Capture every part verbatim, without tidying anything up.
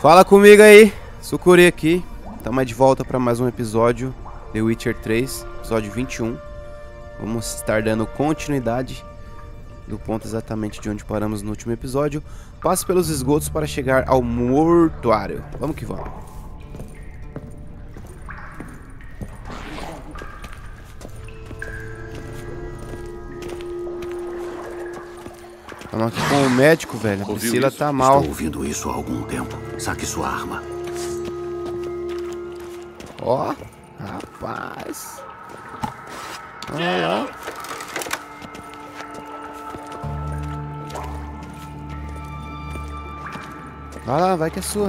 Fala comigo aí, Sucuri aqui. Estamos de volta para mais um episódio The Witcher três, episódio vinte e um. Vamos estar dando continuidade do ponto exatamente de onde paramos no último episódio. Passe pelos esgotos para chegar ao mortuário. Vamos que vamos. Estamos aqui com o médico, velho. A Priscila tá mal. Estou ouvindo isso há algum tempo. Saque sua arma. Ó, oh, rapaz. Olha lá. Vai lá, vai que é sua.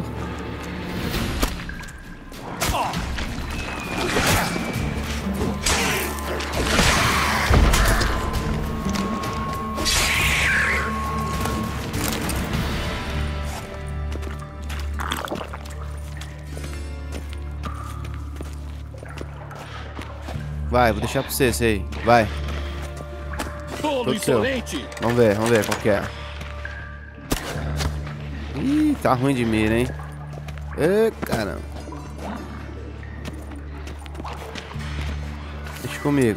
Vai, vou deixar pra você esse aí. Vai. Tolo insolente! Vamos ver, vamos ver qual que é. Ih, tá ruim de mira, hein? Ê, caramba. Deixa comigo.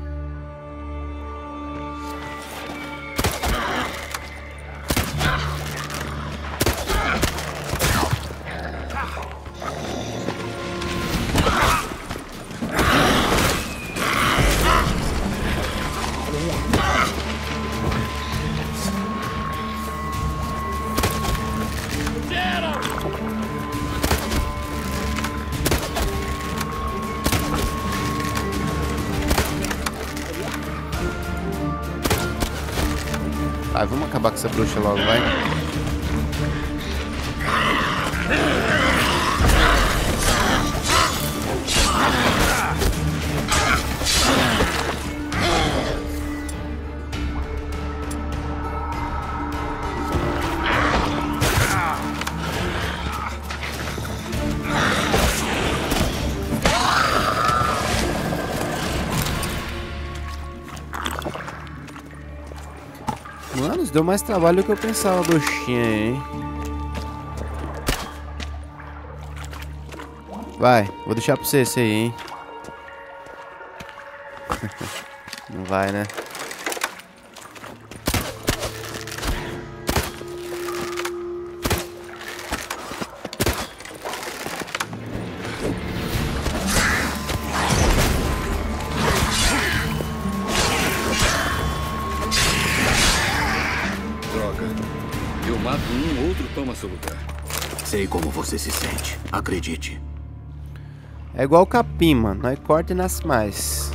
Vai, vamos acabar com essa bruxa logo, vai. Mano, deu mais trabalho do que eu pensava, bruxinha, hein? Vai, vou deixar pra você esse aí, hein? Não vai, né? Eu mato um, outro toma seu lugar. Sei como você se sente. Acredite. É igual o capim, mano. Nós corta e nasce mais.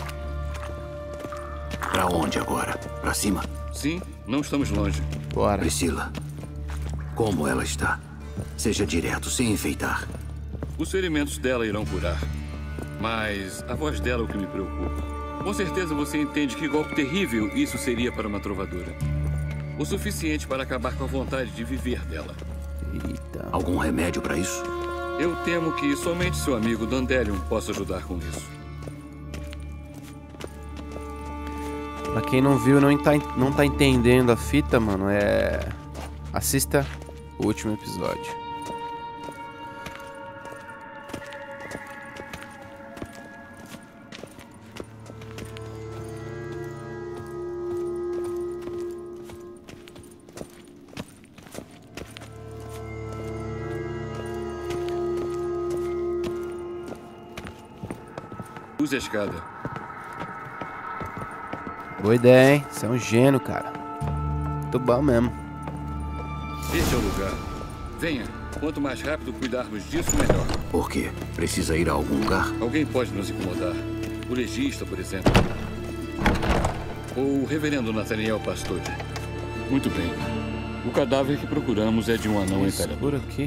Pra onde agora? Pra cima? Sim, não estamos longe. Bora. Priscila, como ela está? Seja direto, sem enfeitar. Os ferimentos dela irão curar. Mas a voz dela é o que me preocupa. Com certeza você entende que golpe terrível isso seria para uma trovadora. O suficiente para acabar com a vontade de viver dela. Eita. Algum remédio pra isso? Eu temo que somente seu amigo Dandelion possa ajudar com isso. Pra quem não viu, não tá, não tá entendendo a fita, mano, é... Assista o último episódio. Use a escada. Boa ideia, hein? Você é um gênio, cara. Muito bom mesmo. Este é o lugar. Venha. Quanto mais rápido cuidarmos disso, melhor. Por quê? Precisa ir a algum lugar? Alguém pode nos incomodar. O legista, por exemplo. Ou o reverendo Nathaniel Pastode. Muito bem. O cadáver que procuramos é de um anão entalhador. Por aqui.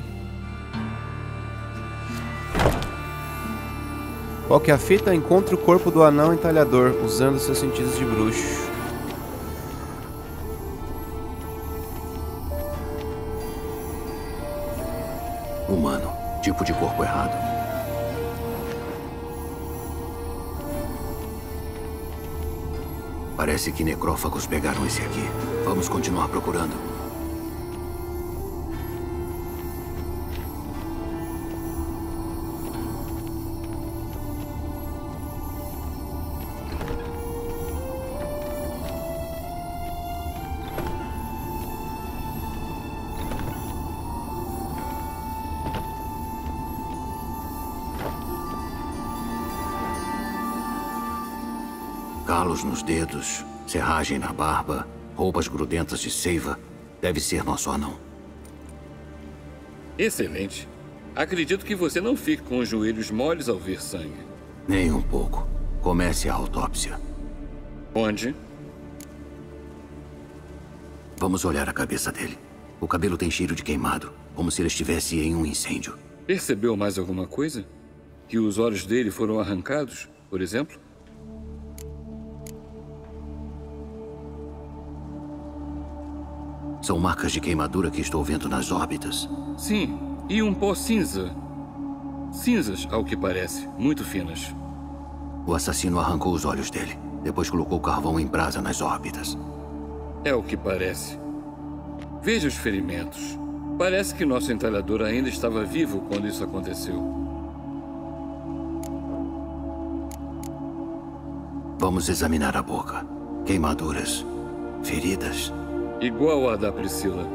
Qual que é a fita? Encontre o corpo do anão entalhador, usando seus sentidos de bruxo. Humano. Tipo de corpo errado. Parece que necrófagos pegaram esse aqui. Vamos continuar procurando. calos nos dedos, serragem na barba, roupas grudentas de seiva. Deve ser nosso anão. Excelente. Acredito que você não fique com os joelhos moles ao ver sangue. Nem um pouco. Comece a autópsia. Onde? Vamos olhar a cabeça dele. O cabelo tem cheiro de queimado, como se ele estivesse em um incêndio. Percebeu mais alguma coisa? Que os olhos dele foram arrancados, por exemplo? São marcas de queimadura que estou vendo nas órbitas. Sim, e um pó cinza. Cinzas, ao que parece, muito finas. O assassino arrancou os olhos dele. Depois colocou carvão em brasa nas órbitas. É o que parece. Veja os ferimentos. Parece que nosso entalhador ainda estava vivo quando isso aconteceu. Vamos examinar a boca. Queimaduras. Feridas. Igual a da Priscila.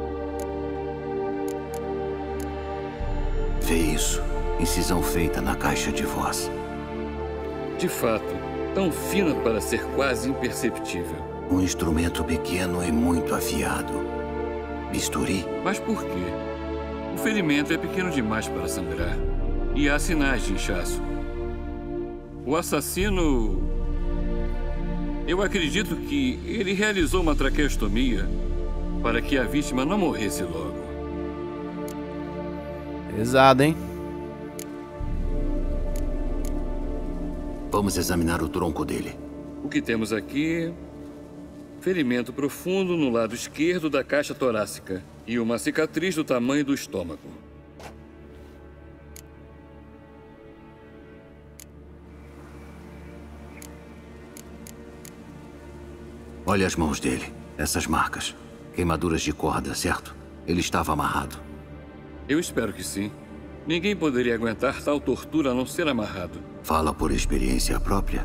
Vê isso. Incisão feita na caixa de voz. De fato, tão fina para ser quase imperceptível. Um instrumento pequeno e muito afiado. Bisturi? Mas por quê? O ferimento é pequeno demais para sangrar. E há sinais de inchaço. O assassino... Eu acredito que ele realizou uma traqueostomia para que a vítima não morresse logo. Pesado, hein? Vamos examinar o tronco dele. O que temos aqui... Ferimento profundo no lado esquerdo da caixa torácica e uma cicatriz do tamanho do estômago. Olha as mãos dele. Essas marcas. Queimaduras de corda, certo? Ele estava amarrado. Eu espero que sim. Ninguém poderia aguentar tal tortura a não ser amarrado. Fala por experiência própria?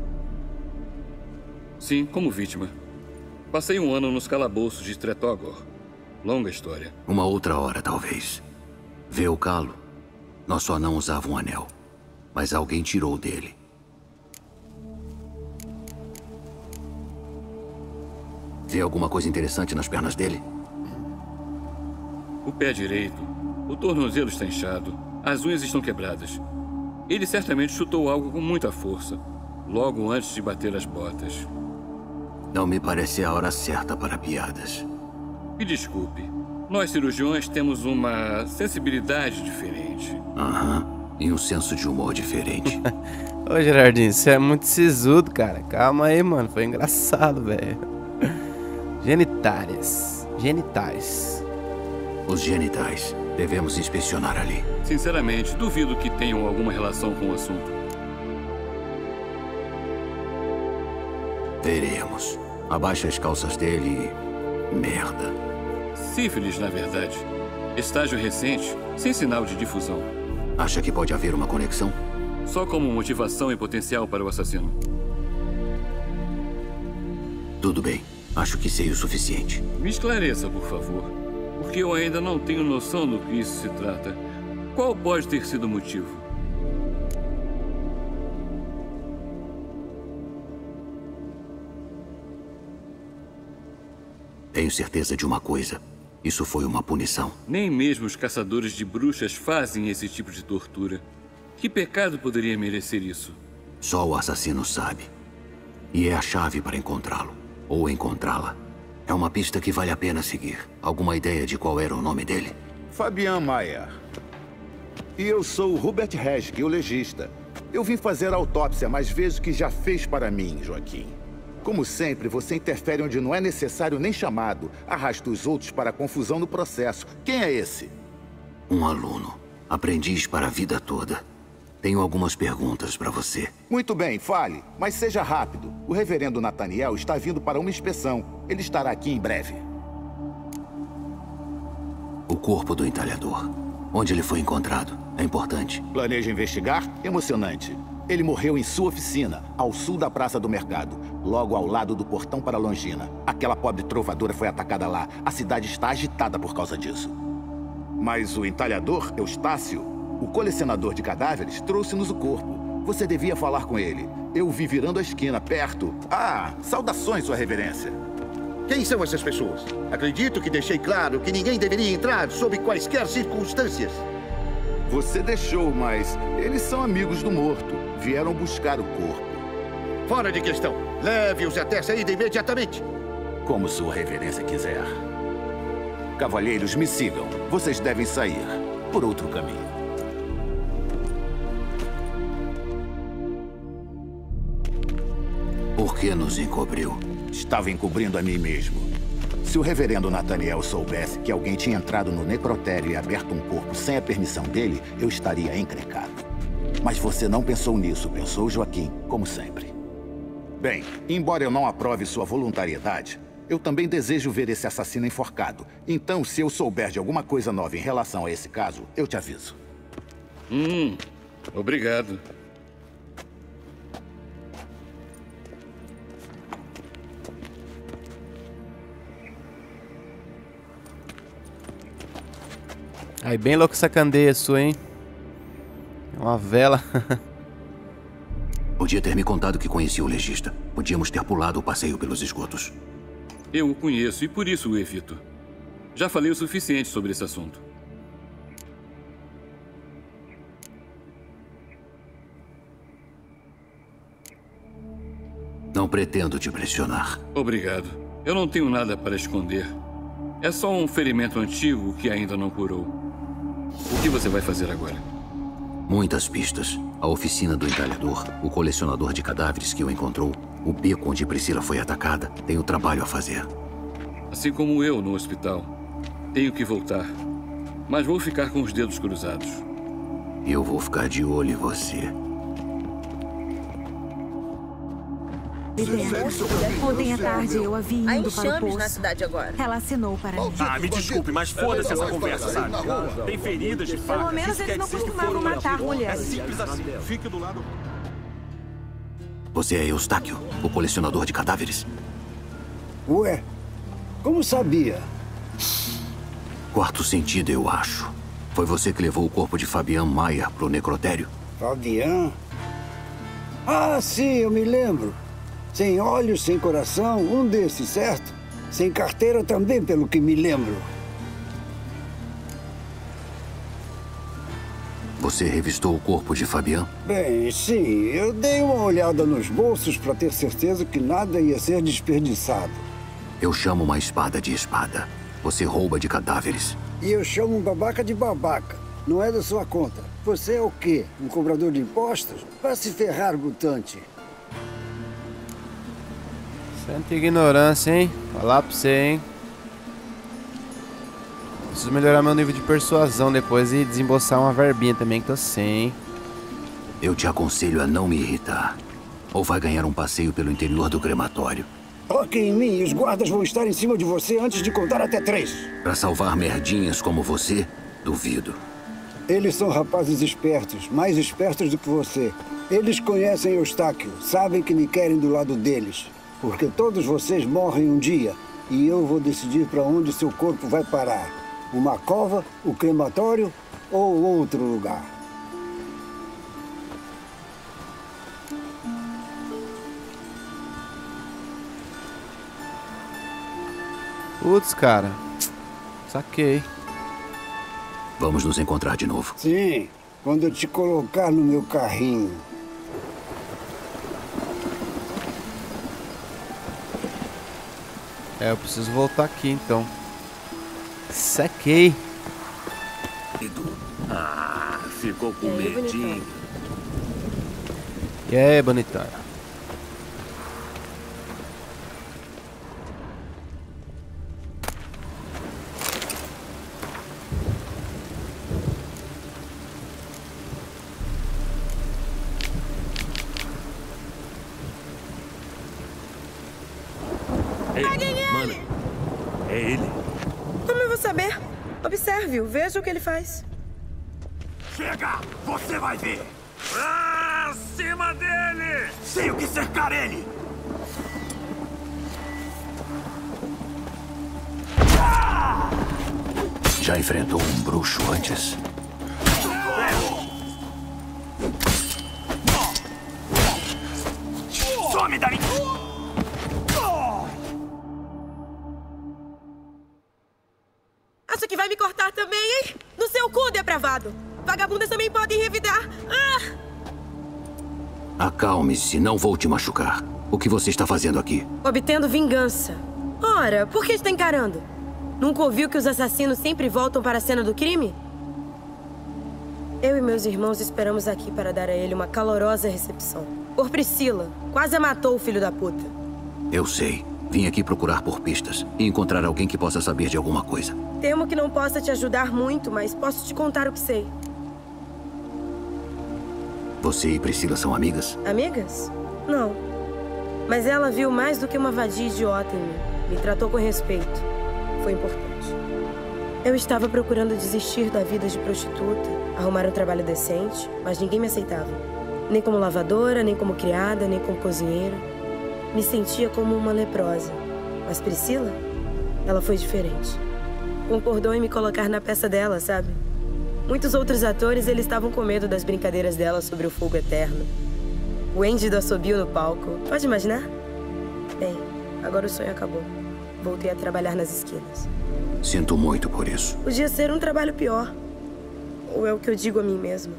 Sim, como vítima. Passei um ano nos calabouços de Tretogor. Longa história. Uma outra hora, talvez. Vê o calo? Nosso anão usava um anel. Mas alguém tirou dele. Vê alguma coisa interessante nas pernas dele? O pé direito. O tornozelo está inchado. As unhas estão quebradas. Ele certamente chutou algo com muita força, logo antes de bater as botas. Não me parece a hora certa para piadas. Me desculpe. Nós cirurgiões temos uma sensibilidade diferente. Aham. E um senso de humor diferente. Ô, Gerardinho, você é muito sisudo, cara. Calma aí, mano. Foi engraçado, velho. Genitárias. Genitais. Os genitais. Devemos inspecionar ali. Sinceramente, duvido que tenham alguma relação com o assunto. Veremos. Abaixa as calças dele e... merda. Sífilis, na verdade. Estágio recente, sem sinal de difusão. Acha que pode haver uma conexão? Só como motivação e potencial para o assassino. Tudo bem. Acho que sei o suficiente. Me esclareça, por favor. Porque eu ainda não tenho noção do que isso se trata. Qual pode ter sido o motivo? Tenho certeza de uma coisa. Isso foi uma punição. Nem mesmo os caçadores de bruxas fazem esse tipo de tortura. Que pecado poderia merecer isso? Só o assassino sabe. E é a chave para encontrá-lo. Ou encontrá-la. É uma pista que vale a pena seguir. Alguma ideia de qual era o nome dele? Fabian Maia. E eu sou o Hubert Resg, o legista. Eu vim fazer a autópsia, mas vejo que já fez para mim, Joaquim. Como sempre, você interfere onde não é necessário nem chamado. Arrasta os outros para a confusão no processo. Quem é esse? Um aluno. Aprendiz para a vida toda. Tenho algumas perguntas para você. Muito bem, fale, mas seja rápido. O reverendo Nathaniel está vindo para uma inspeção. Ele estará aqui em breve. O corpo do entalhador. Onde ele foi encontrado? É importante. Planeja investigar? Emocionante. Ele morreu em sua oficina, ao sul da Praça do Mercado, logo ao lado do portão para Longina. Aquela pobre trovadora foi atacada lá. A cidade está agitada por causa disso. Mas o entalhador, Eustácio, o colecionador de cadáveres, trouxe-nos o corpo. Você devia falar com ele. Eu o vi virando a esquina, perto. Ah, saudações, Sua Reverência. Quem são essas pessoas? Acredito que deixei claro que ninguém deveria entrar sob quaisquer circunstâncias. Você deixou, mas eles são amigos do morto. Vieram buscar o corpo. Fora de questão. Leve-os até a saída imediatamente. Como Sua Reverência quiser. Cavalheiros, me sigam. Vocês devem sair por outro caminho. Por que nos encobriu? Estava encobrindo a mim mesmo. Se o reverendo Nathaniel soubesse que alguém tinha entrado no necrotério e aberto um corpo sem a permissão dele, eu estaria encrencado. Mas você não pensou nisso, pensou Joaquim, como sempre. Bem, embora eu não aprove sua voluntariedade, eu também desejo ver esse assassino enforcado. Então, se eu souber de alguma coisa nova em relação a esse caso, eu te aviso. Hum, obrigado. Aí, bem louco essa candeia sua, hein? É uma vela. Podia ter me contado que conhecia o legista. Podíamos ter pulado o passeio pelos esgotos. Eu o conheço e por isso o evito. Já falei o suficiente sobre esse assunto. Não pretendo te pressionar. Obrigado. Eu não tenho nada para esconder. É só um ferimento antigo que ainda não curou. O que você vai fazer agora? Muitas pistas. A oficina do entalhador, o colecionador de cadáveres que o encontrou, o beco onde Priscila foi atacada. Tenho trabalho a fazer. Assim como eu no hospital. Tenho que voltar. Mas vou ficar com os dedos cruzados. Eu vou ficar de olho em você. Ontem à tarde eu a vi indo para o poço. Na cidade agora. Ela assinou para mim. Ah, me desculpe, mas foda-se essa conversa, sabe? Tem feridas de faca. Pelo menos eles não costumavam matar mulheres. É simples assim. Fique do lado. Você é Eustáquio, o colecionador de cadáveres? Ué, como sabia? Quarto sentido, eu acho. Foi você que levou o corpo de Fabian Maia pro necrotério? Fabian? Ah, sim, eu me lembro. Sem olhos, sem coração, um desses, certo? Sem carteira também, pelo que me lembro. Você revistou o corpo de Fabian? Bem, sim. Eu dei uma olhada nos bolsos para ter certeza que nada ia ser desperdiçado. Eu chamo uma espada de espada. Você rouba de cadáveres. E eu chamo um babaca de babaca. Não é da sua conta. Você é o quê? Um cobrador de impostos? Vai se ferrar, mutante. Santa ignorância, hein? Falar pra você, hein? Preciso melhorar meu nível de persuasão depois e desembolsar uma verbinha também que tô sem, hein? Eu te aconselho a não me irritar. Ou vai ganhar um passeio pelo interior do crematório. Toque em mim e os guardas vão estar em cima de você antes de contar até três. Pra salvar merdinhas como você, duvido. Eles são rapazes espertos, mais espertos do que você. Eles conhecem Eustáquio, sabem que me querem do lado deles. Porque todos vocês morrem um dia e eu vou decidir para onde seu corpo vai parar. Uma cova, o crematório ou outro lugar. Putz, cara. Saquei. Vamos nos encontrar de novo. Sim, quando eu te colocar no meu carrinho. É, eu preciso voltar aqui então. Saquei. Ah, ficou com medinho. E aí, bonitão? Observe-o, veja o que ele faz. Chega! Você vai ver! Ah, acima dele! Tenho que cercar ele! Já enfrentou um bruxo antes? acha que vai me cortar também, hein? No seu cu, depravado! Vagabundas também podem revidar! Ah! Acalme-se, não vou te machucar. O que você está fazendo aqui? Obtendo vingança. Ora, por que está encarando? Nunca ouviu que os assassinos sempre voltam para a cena do crime? Eu e meus irmãos esperamos aqui para dar a ele uma calorosa recepção. Por Priscila, quase a matou o filho da puta. Eu sei. Vim aqui procurar por pistas e encontrar alguém que possa saber de alguma coisa. Temo que não possa te ajudar muito, mas posso te contar o que sei. Você e Priscila são amigas? Amigas? Não. Mas ela viu mais do que uma vadia idiota em mim. Me tratou com respeito. Foi importante. Eu estava procurando desistir da vida de prostituta, arrumar um trabalho decente, mas ninguém me aceitava. Nem como lavadora, nem como criada, nem como cozinheira. Me sentia como uma leprosa. Mas Priscila, ela foi diferente. Concordou em me colocar na peça dela, sabe? Muitos outros atores, eles estavam com medo das brincadeiras dela sobre o fogo eterno. O Andy do assobio no palco. Pode imaginar? Bem, agora o sonho acabou. Voltei a trabalhar nas esquinas. Sinto muito por isso. Podia ser um trabalho pior. Ou é o que eu digo a mim mesma.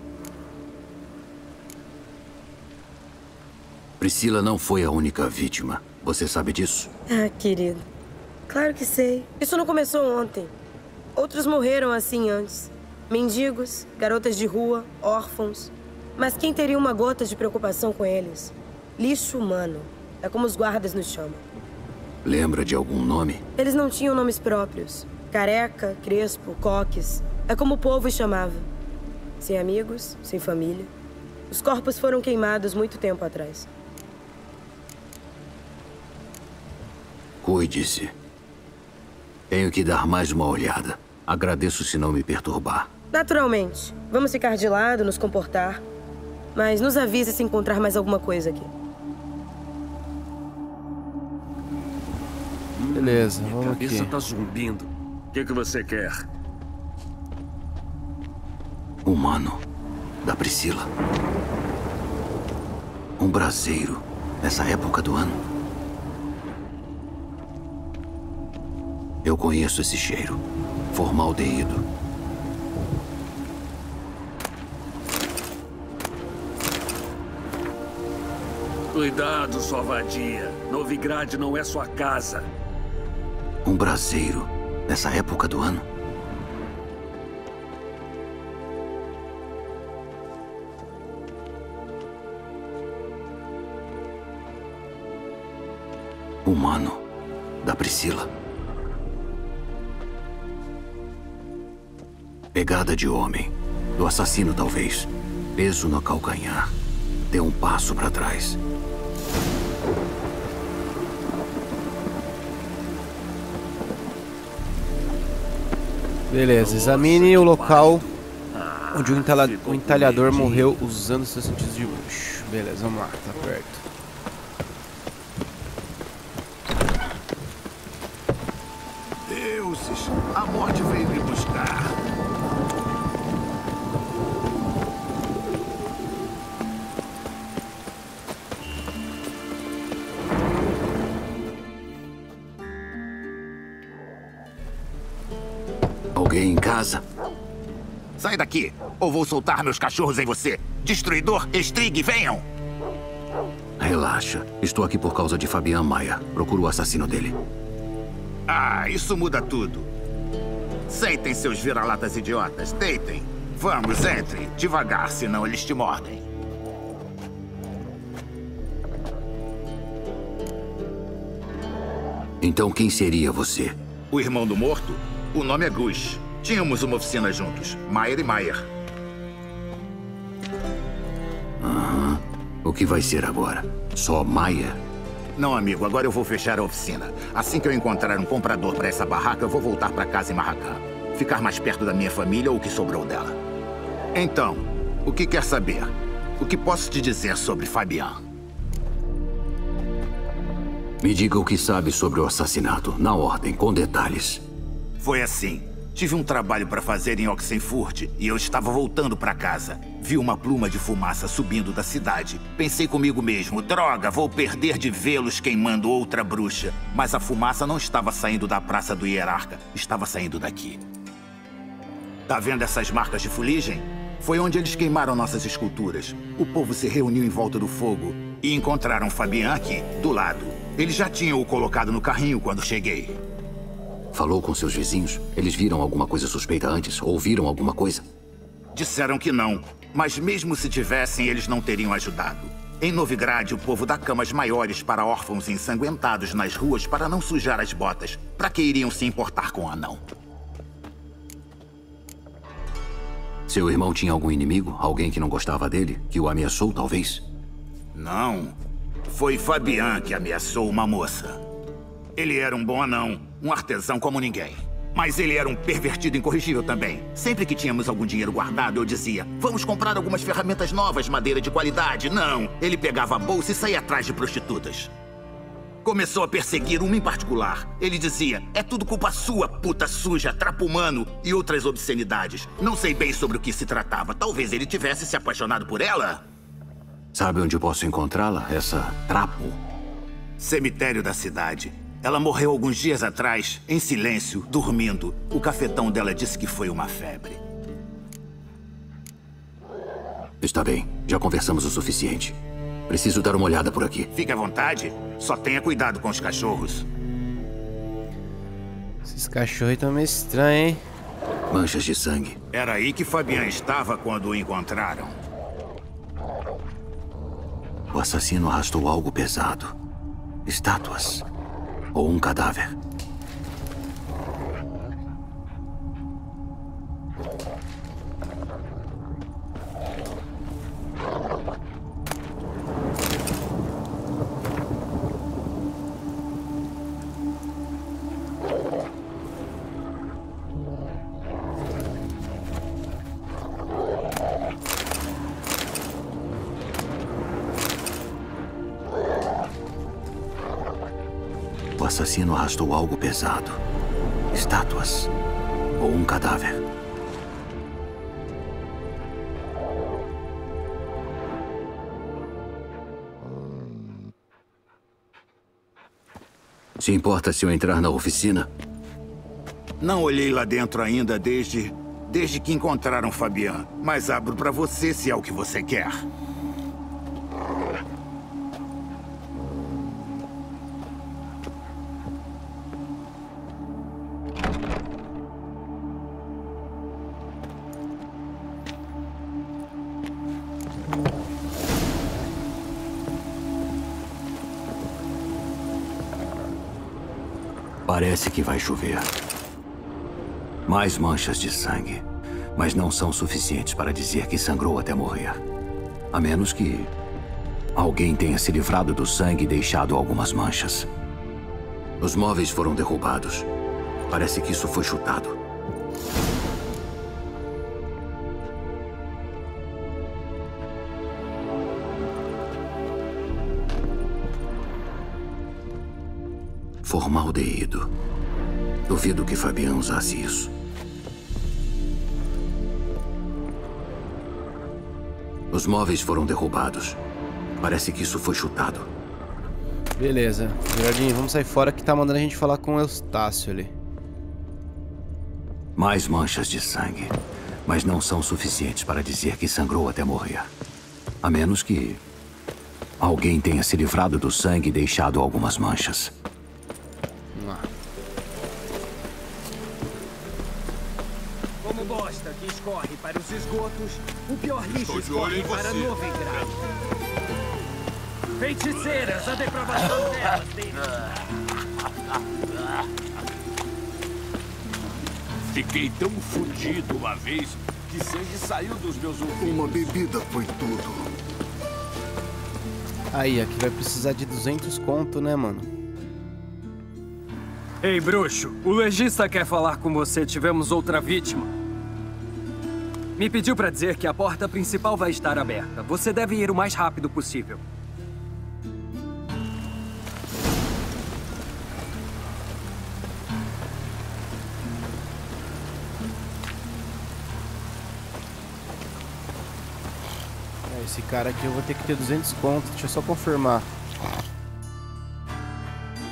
Priscila não foi a única vítima. Você sabe disso? Ah, querido. Claro que sei. Isso não começou ontem. Outros morreram assim antes. Mendigos, garotas de rua, órfãos. Mas quem teria uma gota de preocupação com eles? Lixo humano. É como os guardas nos chamam. Lembra de algum nome? Eles não tinham nomes próprios. Careca, Crespo, Coques. É como o povo os chamava. Sem amigos, sem família. Os corpos foram queimados muito tempo atrás. Cuide-se. Tenho que dar mais uma olhada. Agradeço se não me perturbar. Naturalmente. Vamos ficar de lado, nos comportar. Mas nos avise se encontrar mais alguma coisa aqui. Beleza, Minha vamos cabeça aqui. tá zumbindo. O que, que você quer? Humano. Da Priscila. Um braseiro. Nessa época do ano. Eu conheço esse cheiro. Formaldeído. Cuidado, sua vadia. Novigrad não é sua casa. Um braseiro. Nessa época do ano. Humano. Da Priscila. Pegada de homem. Do assassino, talvez. Peso no calcanhar. Deu um passo para trás. Beleza, examine o local onde o, entala... o entalhador morreu usando seus sentidos de luxo. Beleza, vamos lá, tá perto. Deuses, a morte veio me buscar. Alguém em casa? Sai daqui, ou vou soltar meus cachorros em você. Destruidor, Estrig, venham! Relaxa. Estou aqui por causa de Fabian Maia. Procuro o assassino dele. Ah, isso muda tudo. Sentem, seus vira-latas idiotas. Deitem. Vamos, entre. Devagar, senão eles te mordem. Então quem seria você? O irmão do morto? O nome é Gus. Tínhamos uma oficina juntos. Maier e Maier. Aham. O que vai ser agora? Só Maier? Não, amigo. Agora eu vou fechar a oficina. Assim que eu encontrar um comprador para essa barraca, eu vou voltar para casa em Marraká. Ficar mais perto da minha família ou o que sobrou dela. Então, o que quer saber? O que posso te dizer sobre Fabian? Me diga o que sabe sobre o assassinato. Na ordem, com detalhes. Foi assim. Tive um trabalho para fazer em Oxenfurt e eu estava voltando para casa. Vi uma pluma de fumaça subindo da cidade. Pensei comigo mesmo, droga, vou perder de vê-los queimando outra bruxa. Mas a fumaça não estava saindo da Praça do Hierarca, estava saindo daqui. Tá vendo essas marcas de fuligem? Foi onde eles queimaram nossas esculturas. O povo se reuniu em volta do fogo e encontraram Fabian aqui, do lado. Eles já tinham o colocado no carrinho quando cheguei. Falou com seus vizinhos? Eles viram alguma coisa suspeita antes? Ouviram alguma coisa? Disseram que não, mas mesmo se tivessem, eles não teriam ajudado. Em Novigrad, o povo dá camas maiores para órfãos ensanguentados nas ruas para não sujar as botas. Para que iriam se importar com o anão? Seu irmão tinha algum inimigo? Alguém que não gostava dele? Que o ameaçou, talvez? Não. Foi Fabian que ameaçou uma moça. Ele era um bom anão, um artesão como ninguém. Mas ele era um pervertido incorrigível também. Sempre que tínhamos algum dinheiro guardado, eu dizia: vamos comprar algumas ferramentas novas, madeira de qualidade. Não, ele pegava a bolsa e saía atrás de prostitutas. Começou a perseguir uma em particular. Ele dizia: é tudo culpa sua, puta suja, trapo humano e outras obscenidades. Não sei bem sobre o que se tratava. Talvez ele tivesse se apaixonado por ela. Sabe onde posso encontrá-la, essa trapo? Cemitério da cidade. Ela morreu alguns dias atrás, em silêncio, dormindo. O cafetão dela disse que foi uma febre. Está bem, já conversamos o suficiente. Preciso dar uma olhada por aqui. Fique à vontade. Só tenha cuidado com os cachorros. Esses cachorros estão meio estranhos, hein? Manchas de sangue. Era aí que Fabian estava quando o encontraram. O assassino arrastou algo pesado. Estátuas. Ou um cadáver. O assassino arrastou algo pesado. Estátuas. Ou um cadáver. Se importa se eu entrar na oficina? Não olhei lá dentro ainda desde... desde que encontraram Fabian. Mas abro pra você se é o que você quer. Parece que vai chover. Mais manchas de sangue. Mas não são suficientes para dizer que sangrou até morrer. A menos que alguém tenha se livrado do sangue e deixado algumas manchas. Os móveis foram derrubados. Parece que isso foi chutado. Formaldeído. Duvido que Fabian usasse isso. Os móveis foram derrubados. Parece que isso foi chutado. Beleza. Gerardinho, vamos sair fora que tá mandando a gente falar com o Eustácio ali. Mais manchas de sangue. Mas não são suficientes para dizer que sangrou até morrer. A menos que alguém tenha se livrado do sangue e deixado algumas manchas. Como bosta que escorre para os esgotos, o pior lixo escorre para Novigrad. Feiticeiras, a depravação delas, Fiquei tão fudido uma vez que sangue saiu dos meus ouvidos. Uma bebida foi tudo. Aí, aqui vai precisar de duzentos conto, né, mano? Ei, bruxo, o legista quer falar com você. Tivemos outra vítima. Me pediu pra dizer que a porta principal vai estar aberta. Você deve ir o mais rápido possível. Esse cara aqui eu vou ter que ter duzentos conto. Deixa eu só confirmar.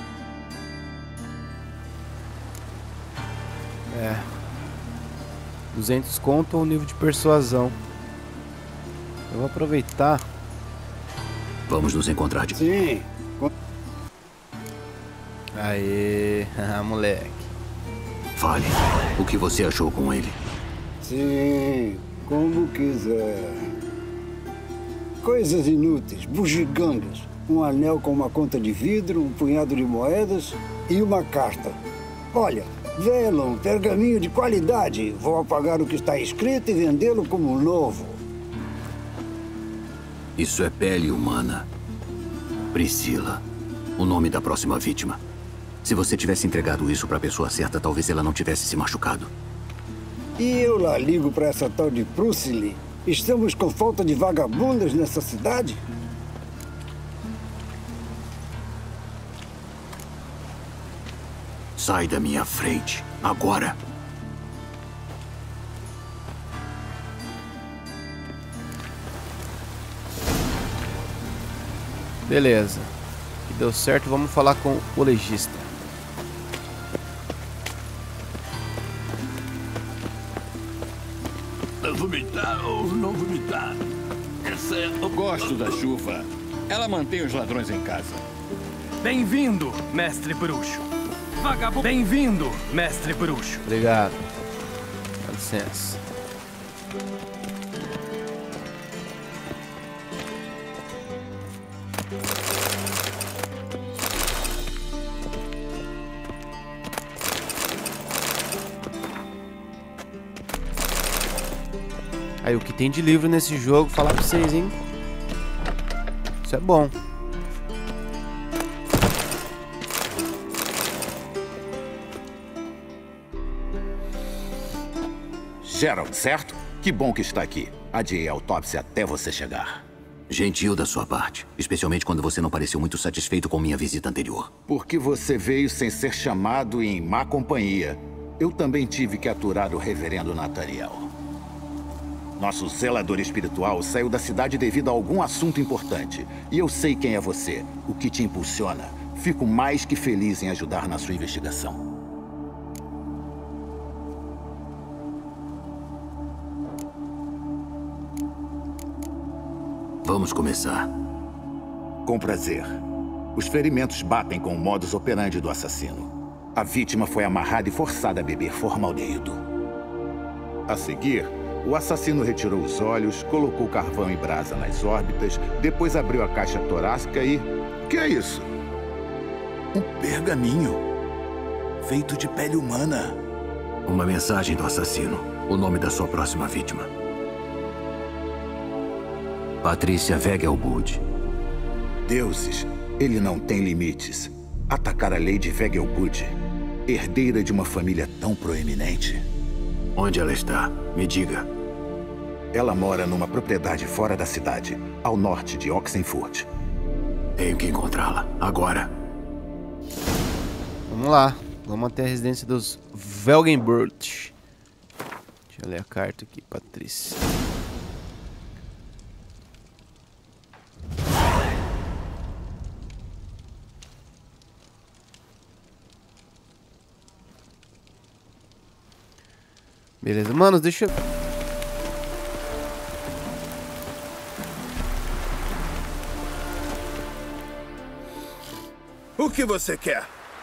É. duzentos conto ou nível de persuasão. Eu vou aproveitar. Vamos nos encontrar de... Sim. Aê, moleque. Fale, o que você achou com ele? Sim, como quiser. Coisas inúteis, bugigangas. Um anel com uma conta de vidro, um punhado de moedas e uma carta. Olha, velo, um pergaminho de qualidade. Vou apagar o que está escrito e vendê-lo como novo. Isso é pele humana. Priscila, o nome da próxima vítima. Se você tivesse entregado isso para a pessoa certa, talvez ela não tivesse se machucado. E eu lá ligo para essa tal de Priscila. Estamos com falta de vagabundas nessa cidade? Sai da minha frente, agora. Beleza. Que deu certo, vamos falar com o legista. Vomitar ou não vomitar? Essa é... Eu gosto da chuva. Ela mantém os ladrões em casa. Bem-vindo, mestre bruxo. Vagabundo. Bem-vindo, mestre bruxo. Obrigado. Dá licença. Aí, o que tem de livro nesse jogo, falar pra vocês, hein? Isso é bom. Gerald, certo? Que bom que está aqui. Adiei a autópsia até você chegar. Gentil da sua parte, especialmente quando você não pareceu muito satisfeito com minha visita anterior. Porque você veio sem ser chamado e em má companhia. Eu também tive que aturar o reverendo Nathaniel. Nosso zelador espiritual saiu da cidade devido a algum assunto importante. E eu sei quem é você, o que te impulsiona. Fico mais que feliz em ajudar na sua investigação. Vamos começar. Com prazer. Os ferimentos batem com o modus operandi do assassino. A vítima foi amarrada e forçada a beber formaldeído. A seguir, o assassino retirou os olhos, colocou carvão em brasa nas órbitas, depois abriu a caixa torácica e... Que é isso? Um pergaminho. Feito de pele humana. Uma mensagem do assassino. O nome da sua próxima vítima. Patrícia Vegelbud. Deuses, ele não tem limites. Atacar a Lady Vegelbud, herdeira de uma família tão proeminente. Onde ela está? Me diga. Ela mora numa propriedade fora da cidade, ao norte de Oxenfurt. Tenho que encontrá-la, agora. Vamos lá. Vamos até a residência dos Vegelbud. Deixa eu ler a carta aqui, Patrícia. Beleza, manos, deixa eu... O que você quer?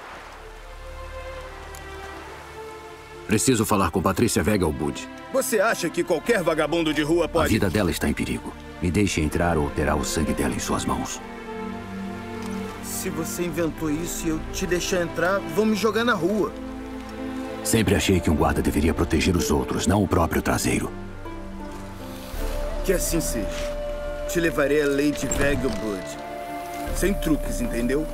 Preciso falar com Patrícia Vegelbud. Você acha que qualquer vagabundo de rua pode... A vida dela está em perigo. Me deixe entrar ou terá o sangue dela em suas mãos. Se você inventou isso e eu te deixar entrar, vão me jogar na rua. Sempre achei que um guarda deveria proteger os outros, não o próprio traseiro. Que assim seja. Te levarei a Lady Vegelbud. Sem truques, entendeu?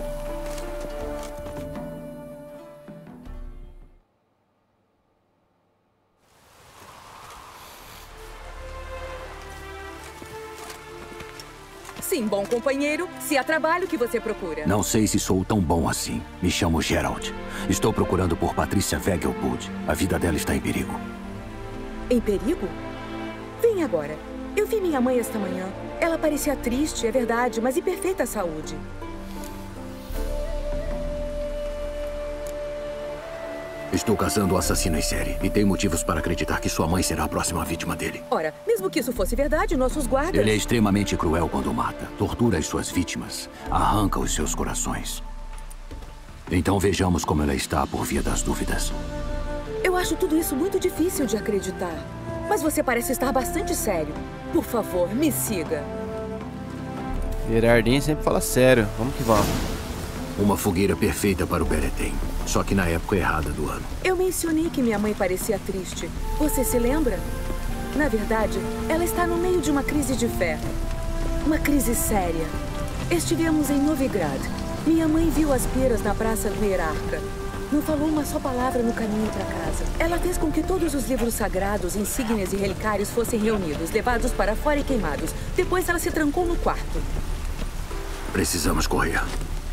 Sim, bom companheiro, se há trabalho que você procura. Não sei se sou tão bom assim. Me chamo Gerald. Estou procurando por Patrícia Vegelbud. A vida dela está em perigo. Em perigo? Vem agora. Eu vi minha mãe esta manhã. Ela parecia triste, é verdade, mas em perfeita saúde. Estou caçando o assassino em série e tenho motivos para acreditar que sua mãe será a próxima vítima dele. Ora, mesmo que isso fosse verdade, nossos guardas... Ele é extremamente cruel quando mata. Tortura as suas vítimas. Arranca os seus corações. Então vejamos como ela está por via das dúvidas. Eu acho tudo isso muito difícil de acreditar. Mas você parece estar bastante sério. Por favor, me siga. Gerardin sempre fala sério. Vamos que vamos. Uma fogueira perfeita para o Beretem. Só que na época errada do ano. Eu mencionei que minha mãe parecia triste. Você se lembra? Na verdade, ela está no meio de uma crise de fé. Uma crise séria. Estivemos em Novigrad. Minha mãe viu as piras na Praça do Hierarca. Não falou uma só palavra no caminho para casa. Ela fez com que todos os livros sagrados, insígnias e relicários fossem reunidos, levados para fora e queimados. Depois ela se trancou no quarto. Precisamos correr.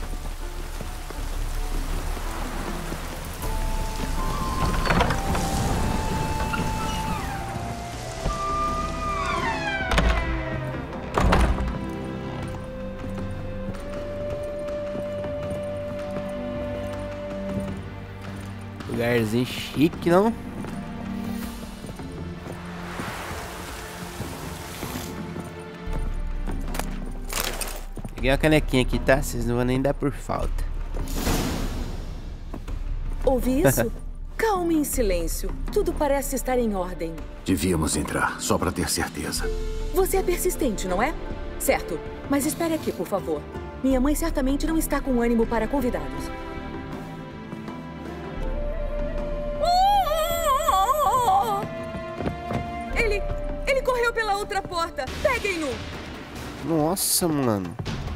Lugarzinho chique, não? Peguei uma canequinha aqui, tá? Vocês não vão nem dar por falta. Ouvi isso? Calme em silêncio. Tudo parece estar em ordem. Devíamos entrar, só para ter certeza. Você é persistente, não é? Certo. Mas espere aqui, por favor. Minha mãe certamente não está com ânimo para convidados. Ele... ele correu pela outra porta. Peguem-no! Nossa, mano.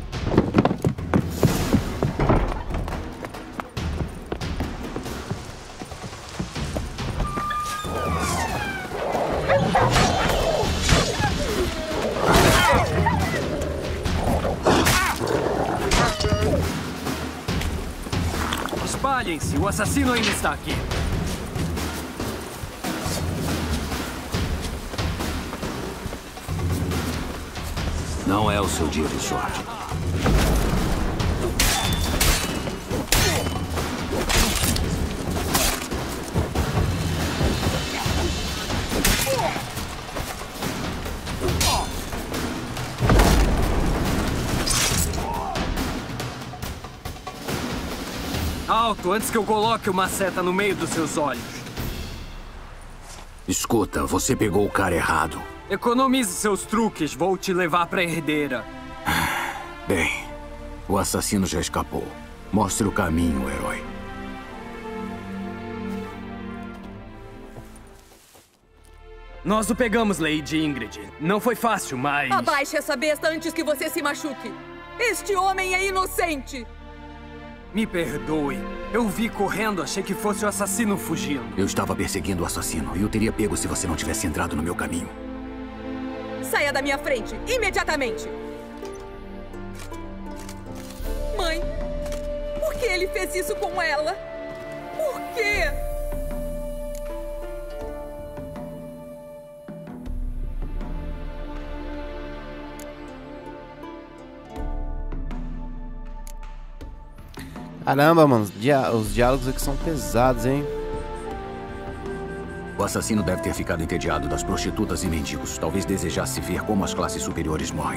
Espalhem-se, o assassino ainda está aqui. Não é o seu dia de sorte. Alto, antes que eu coloque uma seta no meio dos seus olhos. Escuta, você pegou o cara errado. Economize seus truques, vou te levar pra herdeira. Bem, o assassino já escapou. Mostre o caminho, herói. Nós o pegamos, Lady Ingrid. Não foi fácil, mas... Abaixe essa besta antes que você se machuque. Este homem é inocente. Me perdoe. Eu vi correndo, achei que fosse o assassino fugindo. Eu estava perseguindo o assassino e o teria pego se você não tivesse entrado no meu caminho. Saia da minha frente, imediatamente! Mãe, por que ele fez isso com ela? Por quê? Caramba, mano, os diálogos aqui são pesados, hein? O assassino deve ter ficado entediado das prostitutas e mendigos. Talvez desejasse ver como as classes superiores morrem.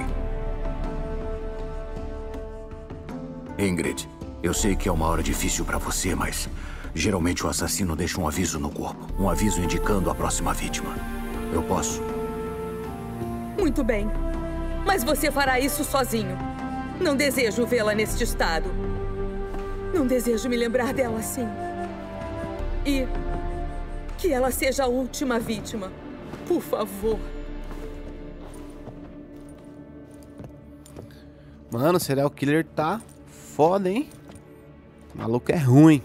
Ingrid, eu sei que é uma hora difícil pra você, mas... geralmente o assassino deixa um aviso no corpo. Um aviso indicando a próxima vítima. Eu posso? Muito bem. Mas você fará isso sozinho. Não desejo vê-la neste estado. Não desejo me lembrar dela assim. E... que ela seja a última vítima. Por favor. Mano, o serial killer tá foda, hein? O maluco é ruim.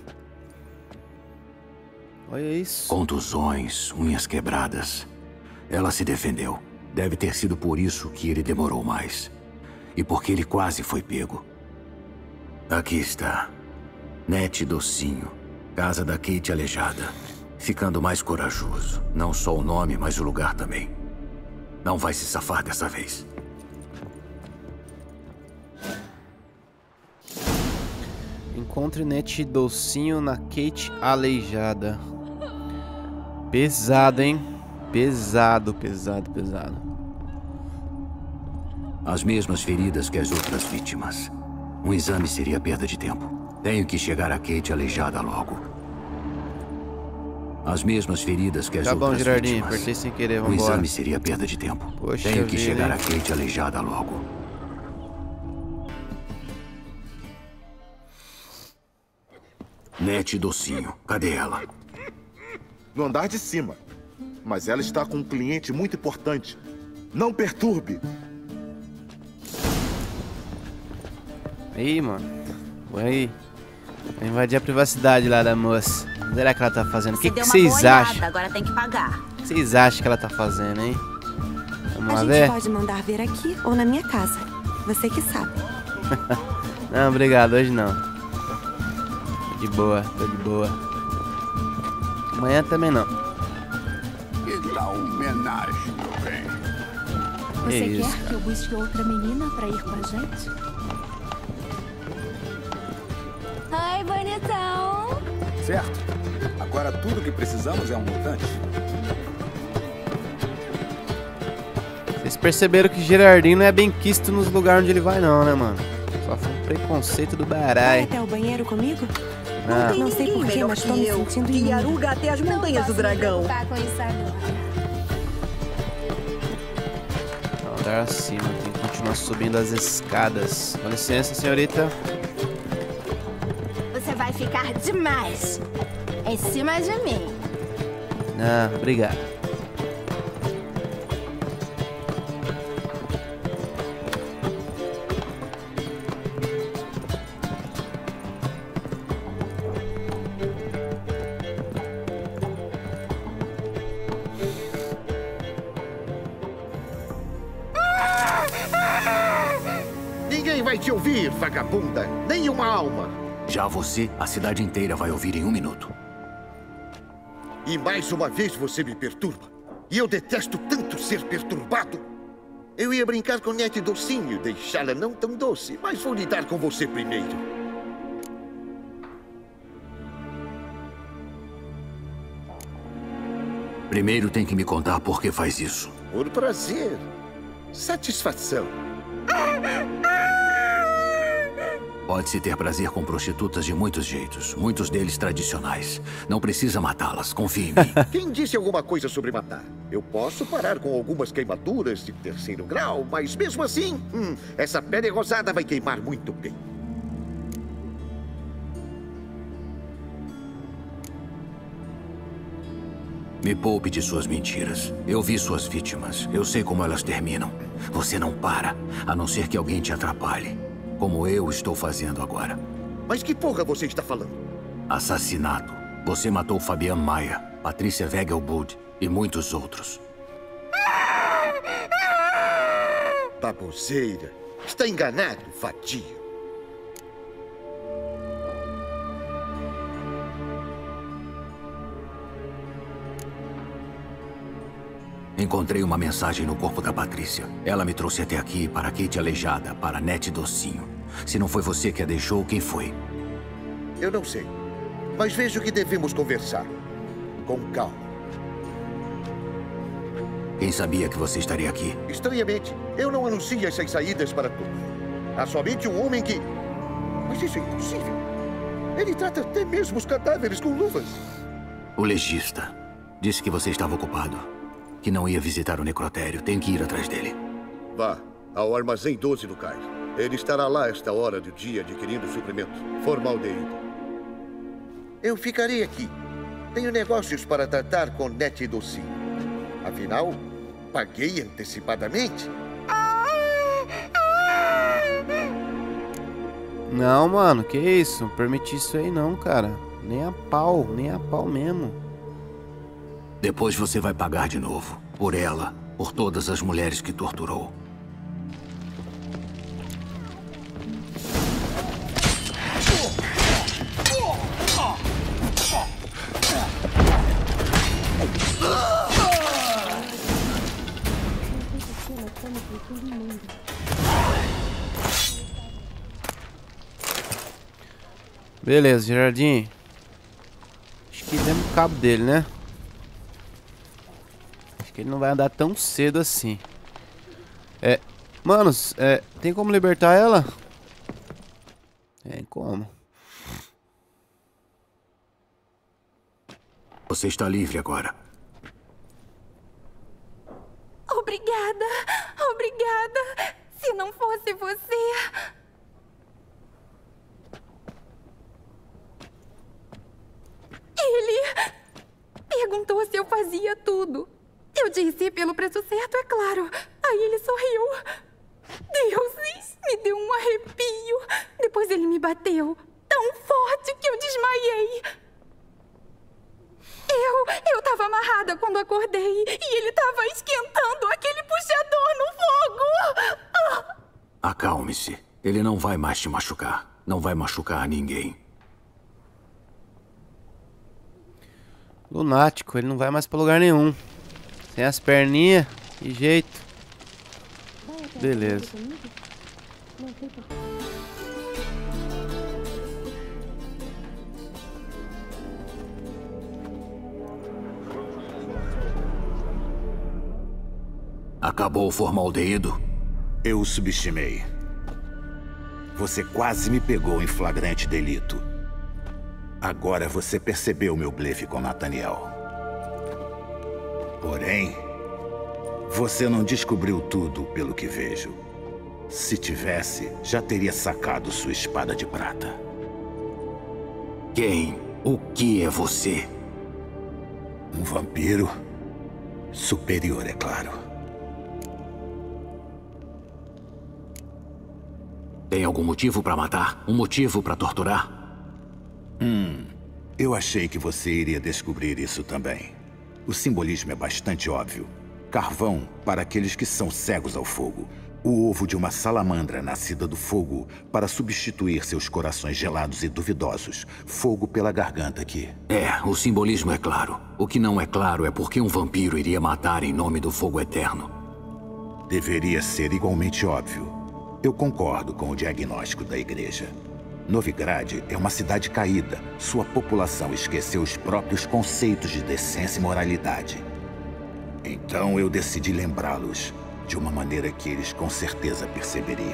Olha isso. Contusões, unhas quebradas. Ela se defendeu. Deve ter sido por isso que ele demorou mais. E porque ele quase foi pego. Aqui está. Nete Docinho. Casa da Kate aleijada. Ficando mais corajoso. Não só o nome, mas o lugar também. Não vai se safar dessa vez. encontre Net Docinho na Kate aleijada. Pesado, hein? Pesado, pesado, pesado. As mesmas feridas que as outras vítimas. Um exame seria perda de tempo. Tenho que chegar a Kate aleijada logo. As mesmas feridas que as tá outras bom, Gerardinho, vítimas. apertei sem querer, Um vambora. exame seria perda de tempo. Poxa Tenho que vida, chegar hein? a Kate aleijada logo. Net Docinho, cadê ela? No andar de cima. Mas ela está com um cliente muito importante. Não perturbe. Aí, mano. Aí. Vai invadir a privacidade lá da moça. O que será que ela tá fazendo? O que, que vocês acham? Agora tem que pagar. O que vocês acham que ela tá fazendo, hein? Vamos A lá gente ver? pode mandar ver aqui ou na minha casa. Você que sabe. Não, obrigado. Hoje não. Tô de boa, tô de boa. Amanhã também não. Que tal homenagem, meu bem? Você É isso, quer cara. que eu busque outra menina pra ir com a gente? Oi, bonitão. Certo. Agora tudo que precisamos é um mutante. Vocês perceberam que Gerardinho não é bem quisto nos lugares onde ele vai não, né, mano? Só foi um preconceito do Vai barai. até o banheiro comigo? Ah. Não sei porquê, mas tô me sentindo imunda. Yaruga até as montanhas do dragão. Com isso agora. Andar acima, tem que continuar subindo as escadas. Com licença, senhorita. Você vai ficar demais em cima de mim. Não, obrigado. Ninguém vai te ouvir, vagabunda. Nem uma alma. Já você, a cidade inteira vai ouvir em um minuto. E mais uma vez você me perturba. E eu detesto tanto ser perturbado. Eu ia brincar com Net Docinho, deixá-la não tão doce, mas vou lidar com você primeiro. Primeiro tem que me contar por que faz isso. Por prazer. Satisfação. Pode-se ter prazer com prostitutas de muitos jeitos, muitos deles tradicionais. Não precisa matá-las, confie em mim. Quem disse alguma coisa sobre matar? Eu posso parar com algumas queimaduras de terceiro grau, mas mesmo assim, hum, essa pele rosada vai queimar muito bem. Me poupe de suas mentiras. Eu vi suas vítimas. Eu sei como elas terminam. Você não para, a não ser que alguém te atrapalhe. Como eu estou fazendo agora. Mas que porra você está falando? Assassinato. Você matou Fabian Maia, Patrícia Vegelbud e muitos outros. Baboseira. Está enganado, vadio. Encontrei uma mensagem no corpo da Patrícia. Ela me trouxe até aqui para a Kate aleijada, para Net Docinho. Se não foi você que a deixou, quem foi? Eu não sei. Mas vejo que devemos conversar. Com calma. Quem sabia que você estaria aqui? Estranhamente, eu não anuncio essas saídas para todos. Há somente um homem que... Mas isso é impossível. Ele trata até mesmo os cadáveres com luvas. O legista. Disse que você estava ocupado. Que não ia visitar o necrotério. Tem que ir atrás dele. Vá ao armazém doze do cais. Ele estará lá esta hora do dia adquirindo suprimentos. Formaldeído. Eu ficarei aqui. Tenho negócios para tratar com Net Docinho. Afinal, paguei antecipadamente. Não, mano, que isso? Não permiti isso aí não, cara. Nem a pau, nem a pau mesmo. Depois você vai pagar de novo. Por ela, por todas as mulheres que torturou. Beleza, Gerardinho. Acho que demos cabo dele, né? Acho que ele não vai andar tão cedo assim. É... Manos, é... tem como libertar ela? Tem como. Você está livre agora. Obrigada. Obrigada. Se não fosse você... Ele perguntou se eu fazia tudo. Eu disse pelo preço certo, é claro. Aí ele sorriu. Deuses, me deu um arrepio. Depois ele me bateu tão forte que eu desmaiei. Eu, eu tava amarrada quando acordei e ele tava esquentando aquele puxador no fogo. Ah! Acalme-se. Ele não vai mais te machucar. Não vai machucar ninguém. Lunático, ele não vai mais pra lugar nenhum. Sem as perninhas, que jeito. Beleza. Acabou o formaldeído? Eu o subestimei. Você quase me pegou em flagrante delito. Agora você percebeu meu blefe com Nathaniel. Porém, você não descobriu tudo pelo que vejo. Se tivesse, já teria sacado sua espada de prata. Quem? O que é você? Um vampiro superior, é claro. Tem algum motivo para matar? Um motivo para torturar? Hum, eu achei que você iria descobrir isso também. O simbolismo é bastante óbvio. Carvão para aqueles que são cegos ao fogo. O ovo de uma salamandra nascida do fogo para substituir seus corações gelados e duvidosos. Fogo pela garganta aqui. É, o simbolismo é claro. O que não é claro é por que um vampiro iria matar em nome do fogo eterno. Deveria ser igualmente óbvio. Eu concordo com o diagnóstico da igreja. Novigrad é uma cidade caída. Sua população esqueceu os próprios conceitos de decência e moralidade. Então eu decidi lembrá-los de uma maneira que eles com certeza perceberiam.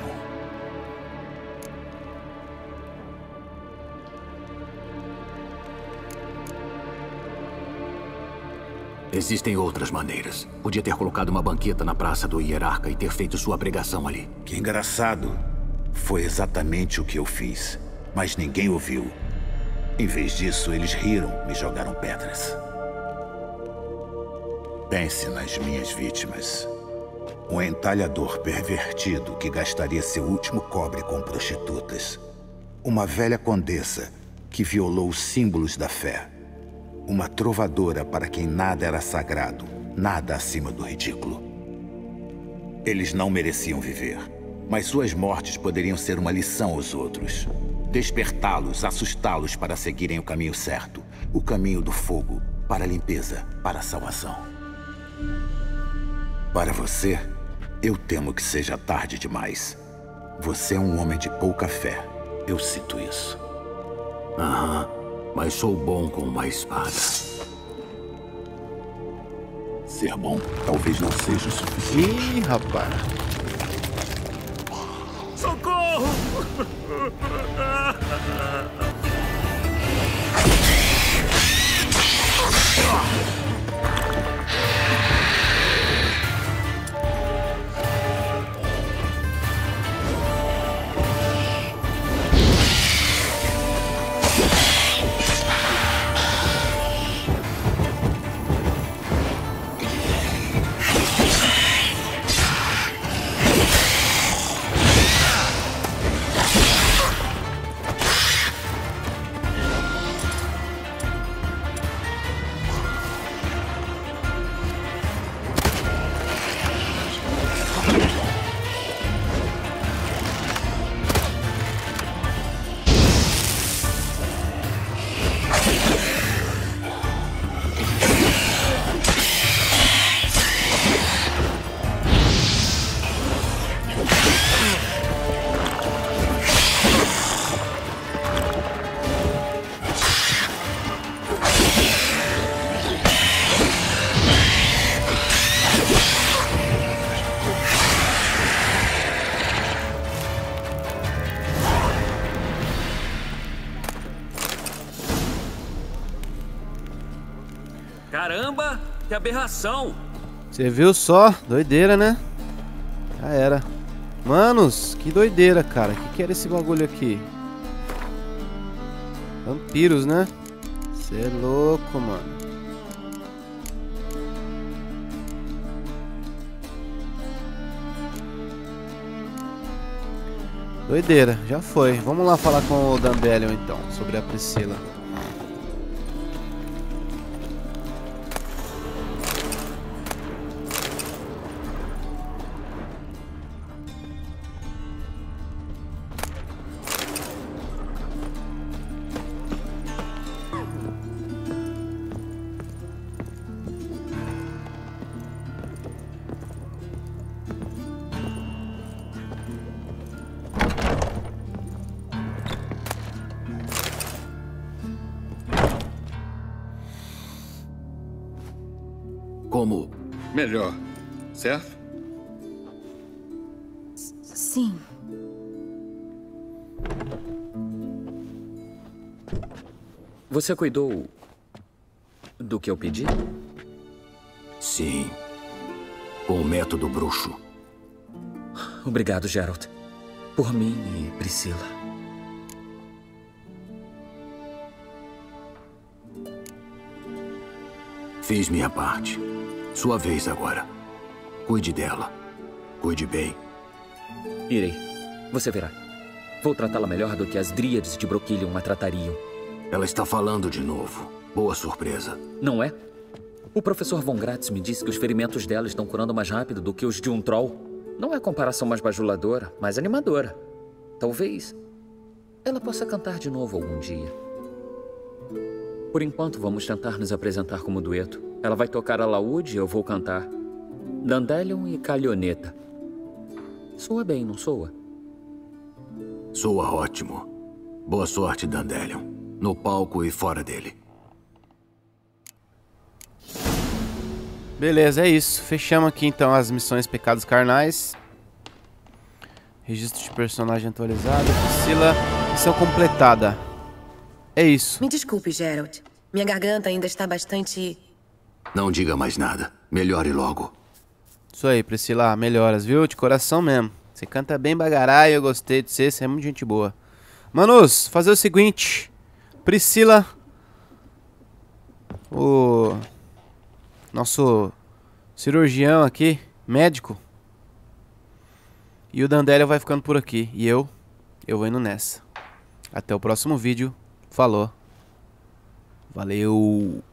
Existem outras maneiras. Podia ter colocado uma banqueta na praça do Hierarca e ter feito sua pregação ali. Que engraçado. Foi exatamente o que eu fiz. Mas ninguém ouviu. Em vez disso, eles riram, me jogaram pedras. Pense nas minhas vítimas. Um entalhador pervertido que gastaria seu último cobre com prostitutas. Uma velha condessa que violou os símbolos da fé. Uma trovadora para quem nada era sagrado, nada acima do ridículo. Eles não mereciam viver, mas suas mortes poderiam ser uma lição aos outros. Despertá-los, assustá-los para seguirem o caminho certo. O caminho do fogo, para a limpeza, para a salvação. Para você, eu temo que seja tarde demais. Você é um homem de pouca fé. Eu cito isso. Aham, mas sou bom com uma espada. Ser bom talvez não seja o suficiente. Ih, rapaz. Socorro! Priscila, que aberração. Você viu só? Doideira, né? Já era. Manos, que doideira, cara. O que, que era esse bagulho aqui? Vampiros, né? Você é louco, mano. Doideira, já foi. Vamos lá falar com o Dandelion então, sobre a Priscila. Como? Melhor, certo? Sim. Você cuidou do que eu pedi? Sim. Com o método bruxo. Obrigado, Geralt. Por mim e Priscila. Fiz minha parte. Sua vez agora. Cuide dela. Cuide bem. Irei. Você verá. Vou tratá-la melhor do que as dríades de Brokillion a tratariam. Ela está falando de novo. Boa surpresa. Não é? O professor Von Gratz me disse que os ferimentos dela estão curando mais rápido do que os de um troll. Não é a comparação mais bajuladora, mais animadora. Talvez ela possa cantar de novo algum dia. Por enquanto, vamos tentar nos apresentar como dueto. Ela vai tocar alaúde e eu vou cantar. Dandelion e Calioneta. Soa bem, não soa? Soa ótimo. Boa sorte, Dandelion. No palco e fora dele. Beleza, é isso. Fechamos aqui então as missões Pecados Carnais. Registro de personagem atualizado. Priscila, missão completada. É isso. Me desculpe, Geralt. Minha garganta ainda está bastante... Não diga mais nada. Melhore logo. Isso aí, Priscila. Melhoras, viu? De coração mesmo. Você canta bem bagarai, eu gostei de você. Você é muito gente boa. Manos, fazer o seguinte. Priscila. O... nosso cirurgião aqui, médico. E o Dandelion vai ficando por aqui. E eu, eu vou indo nessa. Até o próximo vídeo. Falou. Valeu.